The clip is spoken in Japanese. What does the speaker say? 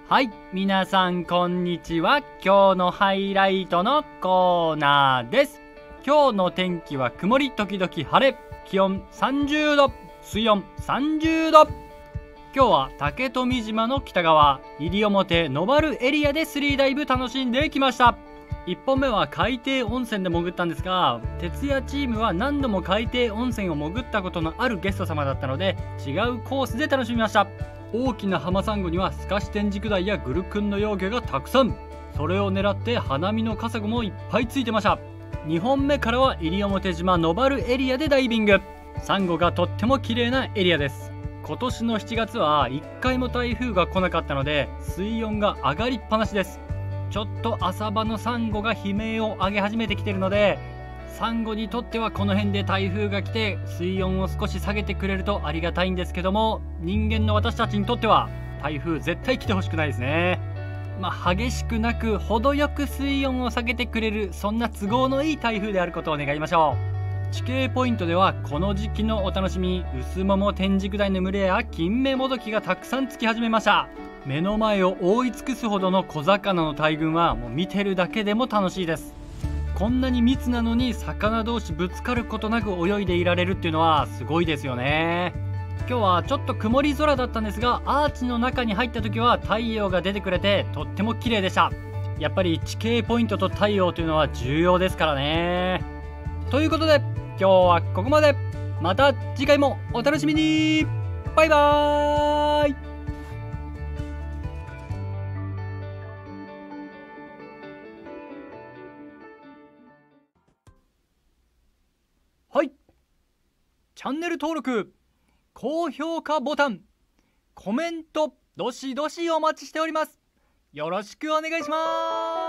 はい、皆さんこんにちは。今日のハイライトのコーナーです。今日の天気は曇り時々晴れ、気温30度、水温30度。今日は竹富島の北側、西表野原エリアでスリーダイブ楽しんできました。1本目は海底温泉で潜ったんですが、徹夜チームは何度も海底温泉を潜ったことのあるゲスト様だったので、違うコースで楽しみました。大きな浜サンゴにはスカシテンジクダイやグルクンの幼魚がたくさん。それを狙って花見のカサゴもいっぱいついてました。2本目からは西表島野原エリアでダイビング。サンゴがとっても綺麗なエリアです。今年の7月は1回も台風が来なかったので、水温が上がりっぱなしです。ちょっと浅場のサンゴが悲鳴を上げ始めてきているので、サンゴにとってはこの辺で台風が来て水温を少し下げてくれるとありがたいんですけども、人間の私たちにとっては台風絶対来てほしくないですね。激しくなく程よく水温を下げてくれる、そんな都合のいい台風であることを願いましょう。地形ポイントではこの時期のお楽しみ、ウスモモテンジクダイの群れやキンメモドキがたくさんつき始めました。目の前を覆い尽くすほどの小魚の大群はもう見てるだけでも楽しいです。こんなに密なのに魚同士ぶつかることなく泳いでいられるっていうのはすごいですよね。今日はちょっと曇り空だったんですが、アーチの中に入った時は太陽が出てくれてとっても綺麗でした。やっぱり地形ポイントと太陽というのは重要ですからね。ということで今日はここまで。また次回もお楽しみに。バイバーイ。はい、チャンネル登録、高評価ボタン、コメントどしどしお待ちしております。よろしくお願いします。